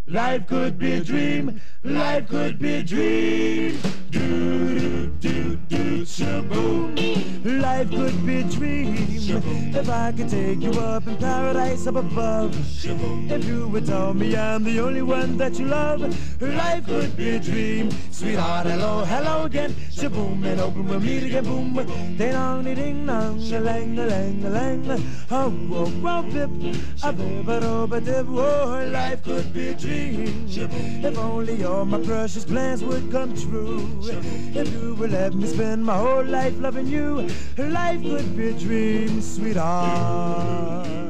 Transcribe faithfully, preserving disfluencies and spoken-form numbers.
Life could be a dream. Life could be a dream. Do do do do shaboom. Life could be a dream. If I could take you up in paradise up above. If you would tell me I'm the only one that you love. Life could be a dream. Sweetheart, hello, hello again. Shaboom, and open we'll meet again. Boom, ding dong, ding dong, a lang, a lang, a lang. Oh, oh, oh, bip, a bip, a do, a dip. Oh, life could be a dream. If only all my precious plans would come true. If you would let me spend my whole life loving you. Life could be a dream, sweetheart.